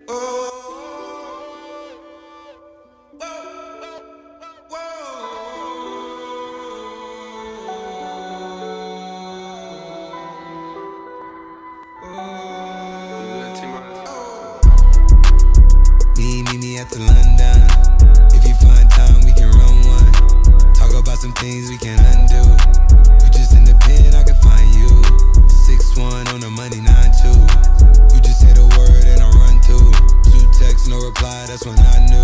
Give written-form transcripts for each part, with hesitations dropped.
Meet me at the London. If you find time, we can run one. Talk about some things we can undo. You just in the pen, I can find you. 6'1" on the money, 9'2". You just say the word and I run through. 2 texts, no reply, that's when I knew.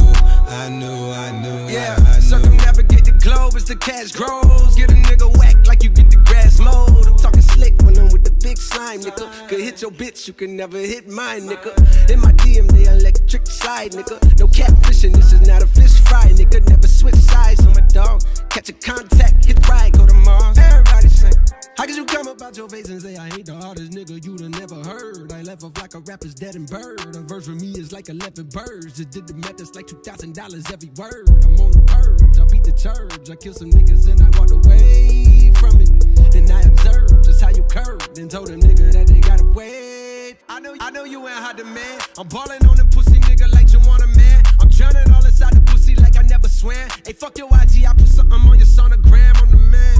Yeah, circumnavigate the globe as the cash grows. Get a nigga whack like you get the grass mowed. I'm talking slick when I'm with the big slime, nigga. Could hit your bitch, you can never hit mine, nigga. In my DM, they electric slide, nigga. No catfishing, this is not a fish fry, nigga. Never switch sides on my dog. Catch a contact, hit right, go to Mars. Everybody sing. How could you come about your face and say I ain't the hardest nigga you'd have never heard? I left off like a rapper's dead and bird. A verse for me is like 11 birds. Just did the math, it's like $2,000 every word. I'm on the purge, I beat the church. I killed some niggas and I walked away from it. Then I observed just how you curved and told a nigga that they gotta wait. I know you ain't hot demand. I'm ballin' on the pussy nigga like you want a man. I'm drowning all inside the pussy like I never swam. Hey, fuck your IG, I put something on your sonogram. I'm the man.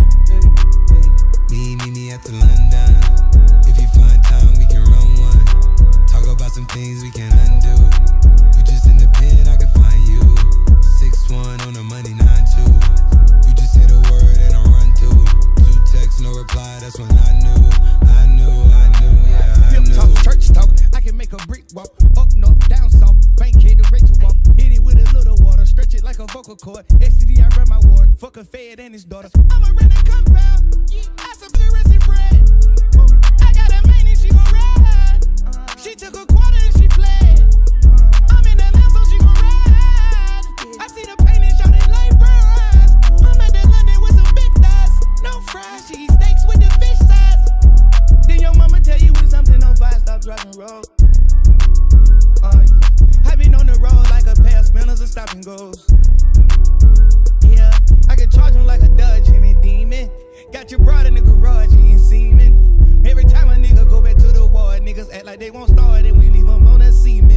Meet me at the London. If you find time, we can run one. Talk about some things we can undo. You just in the pen, I can find you. 6'1" on the money, 9'2". You just say the word and I run through. 2 texts, no reply, that's when I knew, yeah, I knew. Talk, church talk, I can make a brick walk. Up north, down south, Bankhead to Rachel walk. Hit it with a little water, stretch it like a vocal cord. STD, I run my ward, fuck a fed and his daughter. I'ma rent a compound, I some fluorescent bread. I got a man and she gon' ride. She took a quarter and she fled. I'm in the lamp so she gon' ride. I see the pain and shot it like bronze. I'm at that London with some big thighs. No fries, she eat steaks with the fish sides. Then your mama tell you when something on fire, stop driving road. I been on the road like a pair of spinners and stop and goes. Yeah, I can charge him like a Dodge and a demon. Got your broad in the garage, he ain't seeming. Every time a nigga go back to the ward, niggas act like they won't start and we leave them on a cement.